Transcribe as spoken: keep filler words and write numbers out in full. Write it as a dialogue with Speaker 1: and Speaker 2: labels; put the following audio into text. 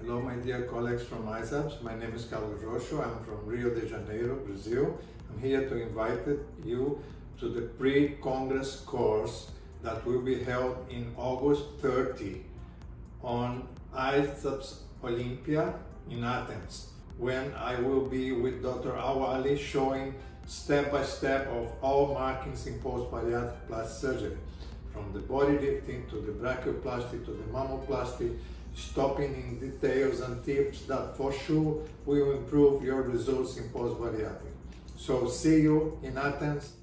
Speaker 1: Hello, my dear colleagues from I SAPS. My name is Roxo. I'm from Rio de Janeiro, Brazil. I'm here to invite you to the pre-Congress course that will be held in August thirtieth on I SAPS Olympiad in Athens, when I will be with Doctor Awali showing step-by-step of all markings in post-bariatric plastic surgery, from the body lifting to the brachioplasty to the mammoplasty, stopping in details and tips that for sure will improve your results in post-bariatric. So see you in Athens.